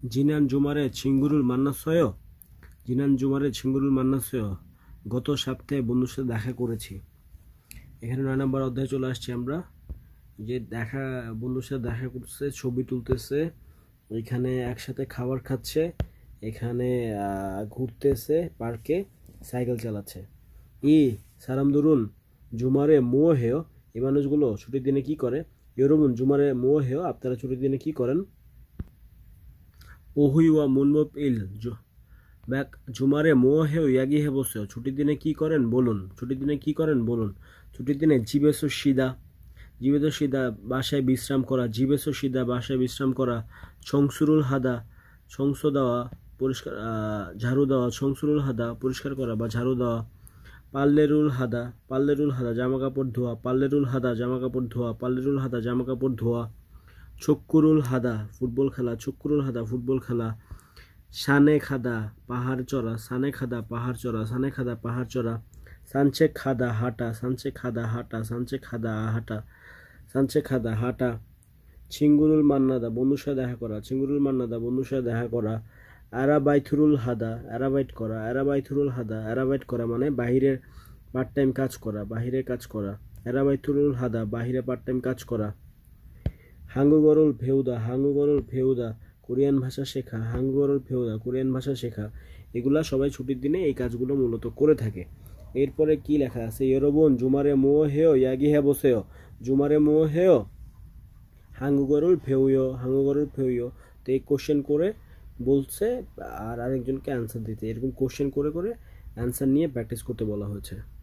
জিনান জুমারে ছিঙ্গুরুল মান্নাসয়। জিনান জুমারে ছিঙ্গুরুল মান্নাসয়। গত সপ্তাহে বন্ধুর সাথে দেখা করেছি। এখানে 9 নম্বর অধ্যায়ে চলে আসছি আমরা। যে বন্ধুর সাথে দেখা করতেছে, ছবি তুলতেছে, এখানে একসাথে খাবার খাচ্ছে, এখানে ঘুরতেছে পার্কে, সাইকেল চালাচ্ছে। সালাম দরুন জুমারে মুও হেয়। এই মানুষগুলো ছুটির দিনে কি করে? ইয়রমুন জুমারে মুও হেয়, আপনারা ছুটির দিনে কি করেন? ওহুইওয়া মুনমপ ইল ব্যাক জুমারে মুও হেয় ইয়াগি হে বসেও। ছুটির দিনে কি করেন বলুন। ছুটির দিনে কি করেন বলুন। ছুটির দিনে জিবেসো সিদা। জীবেত সিদা বাসায় বিশ্রাম করা। জীবেসো সিদা বাসায় বিশ্রাম করা। সংসুরুল হাদা সংস দেওয়া, পরিষ্কার ঝাড়ু দেওয়া। সংসুরুল হাদা পরিষ্কার করা বা ঝাড়ু দেওয়া। পাল্লেরুল হাদা জামা কাপড় ধোয়া। পাল্লেরুল হাদা জামা কাপড় ধোয়া। পাল্লেরুল হাদা জামা কাপড় ধোয়া। চক্কুরুল হাদা ফুটবল খেলা। চক্কুরুল হাদা ফুটবল খেলা। সানে খাদা পাহাড় চড়া। সানে খাদা পাহাড় চড়া। সানে খাদা পাহাড় চড়া। সানচে খাদা হাঁটা। সানচে খাদা হাঁটা। সানচে খাদা হাঁটা। সানচে খাদা হাঁটা। ছিঙ্গুরুল মান্নাদা বন্ধুর সাথে দেখা করা। ছিঙ্গুরুল মান্নাদা বন্ধুর সাথে দেখা করা। অ্যারাবাইথুরুল হাদা অ্যারাবাইট করা। অ্যারাবাইথুরুল হাদা অ্যারাবাইট করা মানে বাহিরের পার্ট টাইম কাজ করা, বাহিরের কাজ করা। অ্যারাবাইথুরুল হাদা বাহিরে পার্ট টাইম কাজ করা। হাঙ্গুগরুল ভেউদা। হাঙ্গুগরুল ভেউদা কোরিয়ান ভাষা শেখা। হাঙ্গুগরুল ভেউদা কোরিয়ান ভাষা শেখা। এগুলা সবাই ছুটির দিনে এই কাজগুলো মূলত করে থাকে। এরপরে কি লেখা আছে? ইয়োরোবন জুমারে মোহ হেও ইয়াগি হে বসেও। জুমারে মোহ হেও হাঙ্গুগরুল ভেউয়। হাঙ্গুগরুল ভেউয়। তো এই কোশ্চেন করে বলছে আর আরেকজনকে অ্যান্সার দিতে। এরকম কোশ্চেন করে করে অ্যান্সার নিয়ে প্র্যাকটিস করতে বলা হয়েছে।